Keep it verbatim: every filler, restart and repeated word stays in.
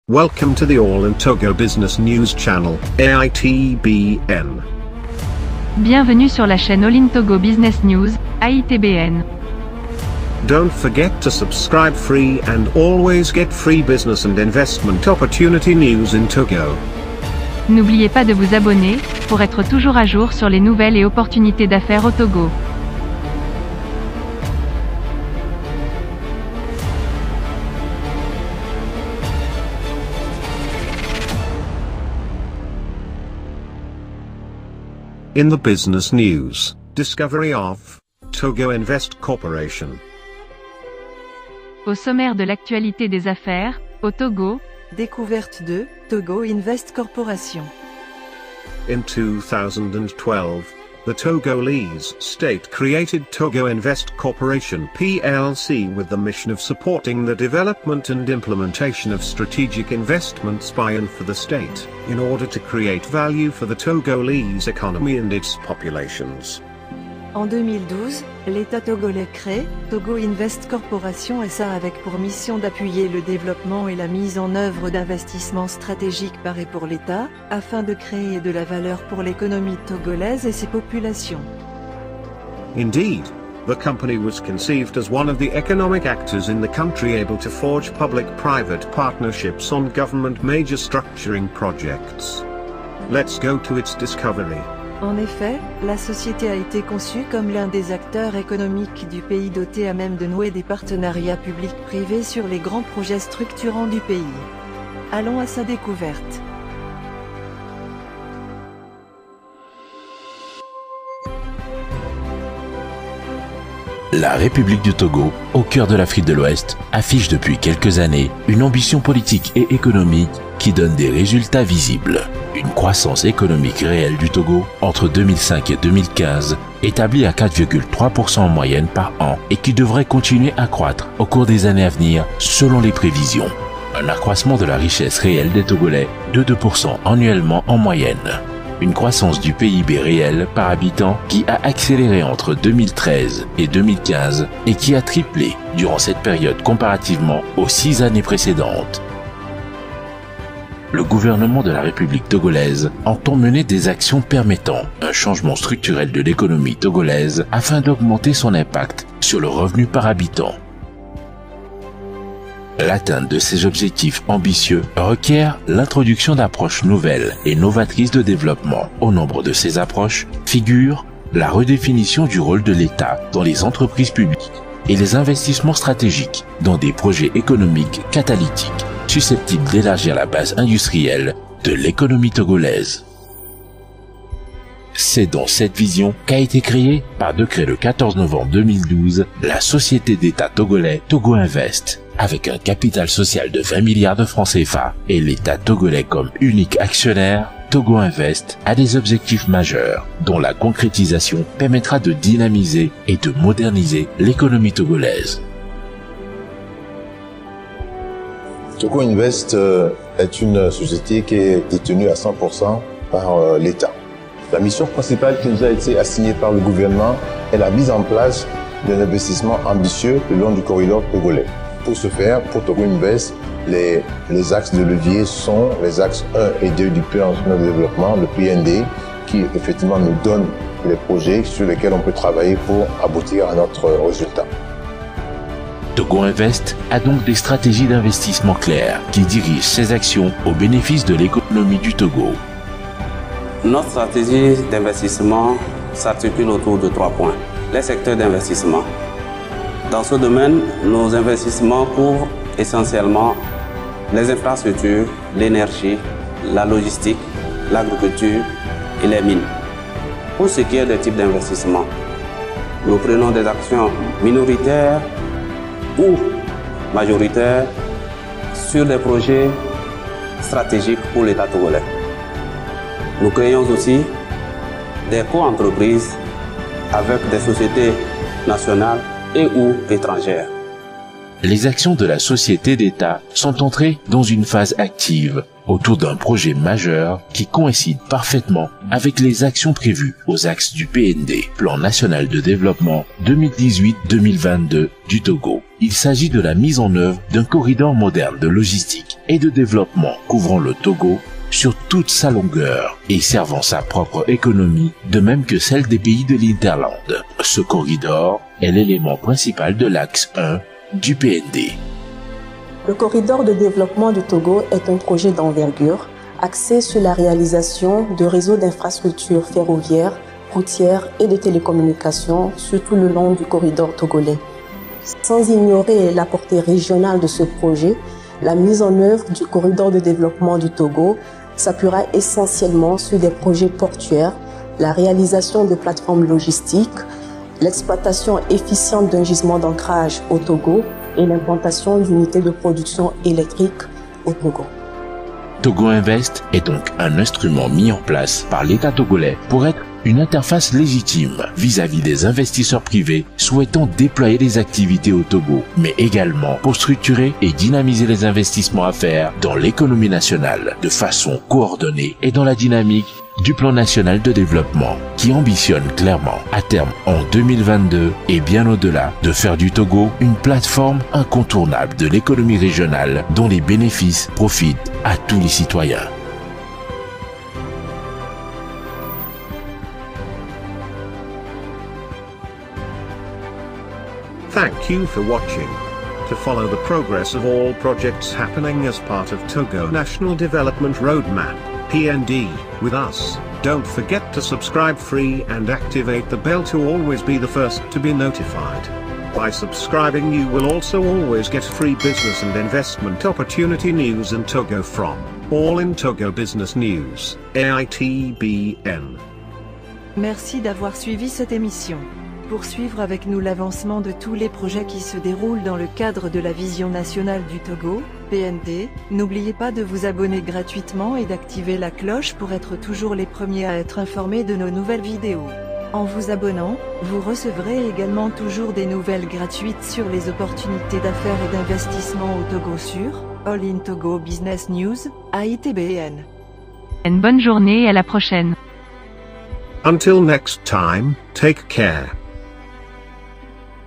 Welcome to the All in Togo Business News Channel, A I T B N. Bienvenue sur la chaîne All in Togo Business News, A I T B N. Don't forget to subscribe free and always get free business and investment opportunity news in Togo. N'oubliez pas de vous abonner, pour être toujours à jour sur les nouvelles et opportunités d'affaires au Togo. In the business news, discovery of Togo Invest Corporation. Au sommaire de l'actualité des affaires, au Togo, découverte de Togo Invest Corporation. In two thousand twelve, the Togolese state created Togo Invest Corporation P L C with the mission of supporting the development and implementation of strategic investments by and for the state, in order to create value for the Togolese economy and its populations. En deux mille douze, l'État togolais crée Togo Invest Corporation S A avec pour mission d'appuyer le développement et la mise en œuvre d'investissements stratégiques par et pour l'État, afin de créer de la valeur pour l'économie togolaise et ses populations. Indeed, the company was conceived as one of the economic actors in the country able to forge public-private partnerships on government major structuring projects. Let's go to its discovery. En effet, la société a été conçue comme l'un des acteurs économiques du pays doté à même de nouer des partenariats publics-privés sur les grands projets structurants du pays. Allons à sa découverte. La République du Togo, au cœur de l'Afrique de l'Ouest, affiche depuis quelques années une ambition politique et économique qui donne des résultats visibles. Une croissance économique réelle du Togo entre deux mille cinq et deux mille quinze établie à quatre virgule trois pour cent en moyenne par an et qui devrait continuer à croître au cours des années à venir selon les prévisions. Un accroissement de la richesse réelle des Togolais de deux pour cent annuellement en moyenne. Une croissance du P I B réel par habitant qui a accéléré entre deux mille treize et deux mille quinze et qui a triplé durant cette période comparativement aux six années précédentes. Le gouvernement de la République togolaise entend mener des actions permettant un changement structurel de l'économie togolaise afin d'augmenter son impact sur le revenu par habitant. L'atteinte de ces objectifs ambitieux requiert l'introduction d'approches nouvelles et novatrices de développement. Au nombre de ces approches figure la redéfinition du rôle de l'État dans les entreprises publiques et les investissements stratégiques dans des projets économiques catalytiques susceptibles d'élargir la base industrielle de l'économie togolaise. C'est dans cette vision qu'a été créée, par décret le quatorze novembre deux mille douze, la société d'État togolais Togo Invest, avec un capital social de vingt milliards de francs C F A et l'État togolais comme unique actionnaire. Togo Invest a des objectifs majeurs, dont la concrétisation permettra de dynamiser et de moderniser l'économie togolaise. Togo Invest euh, est une société qui est détenue à cent pour cent par euh, l'État. La mission principale qui nous a été assignée par le gouvernement est la mise en place d'un investissement ambitieux le long du corridor togolais. Pour ce faire, pour Togo Invest, les, les axes de levier sont les axes un et deux du plan national de développement, le P N D, qui effectivement nous donne les projets sur lesquels on peut travailler pour aboutir à notre résultat. Togo Invest a donc des stratégies d'investissement claires qui dirigent ses actions au bénéfice de l'économie du Togo. Notre stratégie d'investissement s'articule autour de trois points. Les secteurs d'investissement. Dans ce domaine, nos investissements couvrent essentiellement les infrastructures, l'énergie, la logistique, l'agriculture et les mines. Pour ce qui est des types d'investissement, nous prenons des actions minoritaires ou majoritaires sur des projets stratégiques pour l'État togolais. Nous créons aussi des co-entreprises avec des sociétés nationales et ou étrangères. les actions de la société d'État sont entrées dans une phase active autour d'un projet majeur qui coïncide parfaitement avec les actions prévues aux axes du P N D, Plan National de Développement deux mille dix-huit deux mille vingt-deux du Togo. Il s'agit de la mise en œuvre d'un corridor moderne de logistique et de développement couvrant le Togo sur toute sa longueur et servant sa propre économie, de même que celle des pays de l'Interland. Ce corridor est l'élément principal de l'axe un du P N D. Le corridor de développement du Togo est un projet d'envergure axé sur la réalisation de réseaux d'infrastructures ferroviaires, routières et de télécommunications sur tout le long du corridor togolais. Sans ignorer la portée régionale de ce projet, la mise en œuvre du corridor de développement du Togo s'appuiera essentiellement sur des projets portuaires, la réalisation de plateformes logistiques, l'exploitation efficiente d'un gisement d'ancrage au Togo et l'implantation d'unités de production électrique au Togo. Togo Invest est donc un instrument mis en place par l'État togolais pour être une interface légitime vis-à-vis des investisseurs privés souhaitant déployer des activités au Togo, mais également pour structurer et dynamiser les investissements à faire dans l'économie nationale de façon coordonnée et dans la dynamique du Plan National de Développement, qui ambitionne clairement, à terme en deux mille vingt-deux et bien au-delà, de faire du Togo une plateforme incontournable de l'économie régionale dont les bénéfices profitent à tous les citoyens. Thank you for watching. To follow the progress of all projects happening as part of Togo National Development Roadmap, P N D, with us, don't forget to subscribe free and activate the bell to always be the first to be notified. By subscribing you will also always get free business and investment opportunity news in Togo from All in Togo Business News, A I T B N. Merci d'avoir suivi cette émission. Pour suivre avec nous l'avancement de tous les projets qui se déroulent dans le cadre de la Vision nationale du Togo, P N D, n'oubliez pas de vous abonner gratuitement et d'activer la cloche pour être toujours les premiers à être informés de nos nouvelles vidéos. En vous abonnant, vous recevrez également toujours des nouvelles gratuites sur les opportunités d'affaires et d'investissement au Togo sur All in Togo Business News, A I T B N. Une bonne journée et à la prochaine. Until next time, take care.